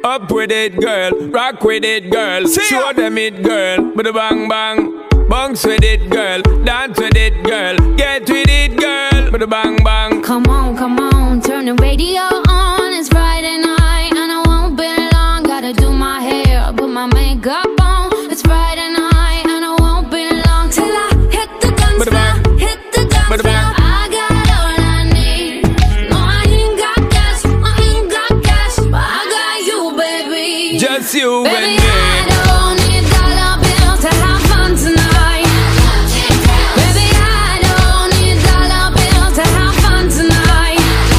Up with it, girl. Rock with it, girl. Show them it, girl. With a bang bang. Bounce with it, girl. Dance with it, girl. Get with it, girl. With a bang bang. Come on, turn the radio on. It's Friday night and I won't be long. Gotta do my hair, put my makeup on. It's Friday night and I won't be long till I hit the dance floor, hit the dance floor. I got all I need. No, I ain't got cash, but I got you, baby. Just you Baby, and me. I don't need dollar bills to have fun tonight. Baby, I don't need dollar bills to have fun tonight.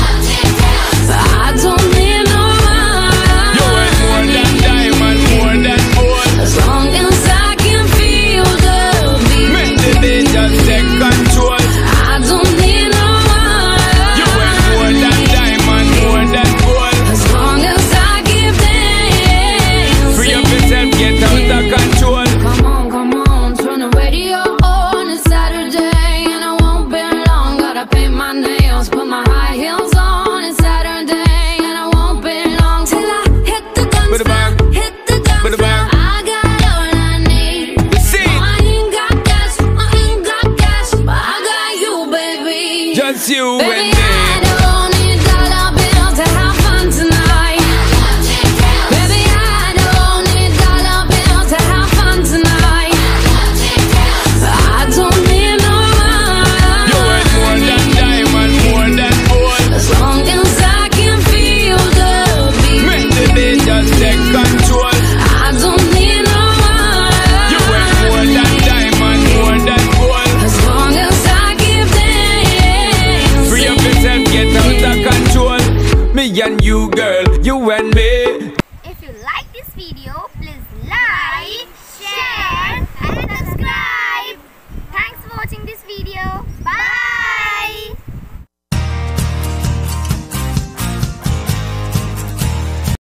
I don't need no money. You ain't more than diamond, more than gold. As long as I can feel the beat. Make the day just take control. I don't need no money. You ain't more than diamond, more than gold. As long as I keep dancing. Free up yourself, get out of control. Come on, turn the radio on. It's Saturday and I won't be long. Gotta paint my nails, put my high heels on. It's Saturday and I won't be long till I hit the dance floor, hit the dance floor. I got all I need. See, No, I ain't got cash, but I got you, baby. just you Baby, and me. I don't need dollar bills to have fun tonight. Baby, I don't need dollar bills to have fun tonight. I don't need no You ain't more money. than diamond, more than gold. As long as I can feel the Make beat. the day just take control. I don't need no You ain't more than money. diamond, more than gold. As long as I keep dancing. Free up yourself, get out of control. Me and you, girl, you and me.